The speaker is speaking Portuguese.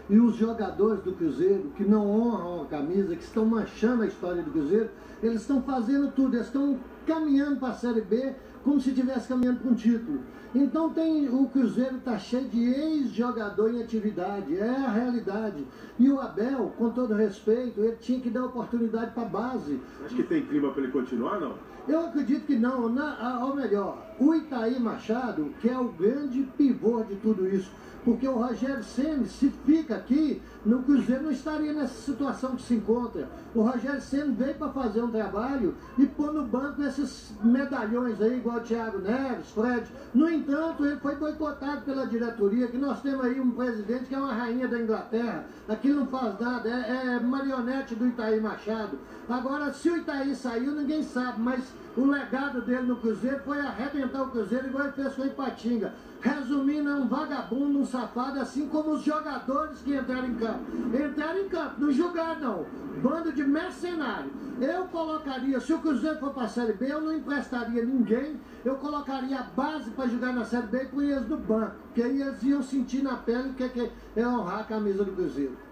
e os jogadores do Cruzeiro, que não honram a camisa, que estão manchando a história do Cruzeiro, eles estão fazendo tudo, eles estão caminhando para a Série B como se estivesse caminhando para um título. Então o Cruzeiro está cheio de ex-jogador em atividade, é a realidade. E o Abel, com todo respeito, ele tinha que dar oportunidade para a base. Acho que tem clima para ele continuar, não? Eu acredito que não, ou melhor, o Itaí Machado, que é o grande pivô de tudo isso, porque o Rogério Ceni, se fica aqui, no Cruzeiro não estaria nessa situação que se encontra. O Rogério Ceni veio para fazer um trabalho e pôr no banco esses medalhões aí, igual o Thiago Neves, Fred. No entanto, ele foi boicotado pela diretoria, que nós temos aí um presidente que é uma rainha da Inglaterra, aqui não faz nada, é marionete do Itaí Machado. Agora, se o Itaí saiu, ninguém sabe, mas o legado dele no Cruzeiro foi arrebentar o Cruzeiro igual ele fez com o Ipatinga. Resumindo, é um vagabundo, um safado, assim como os jogadores que entraram em campo. Entraram em campo, não jogaram não. Bando de mercenário. Eu colocaria, se o Cruzeiro for para a Série B, eu não emprestaria ninguém. Eu colocaria a base para jogar na Série B e punha eles no banco. Porque aí eles iam sentir na pele o que é honrar a camisa do Cruzeiro.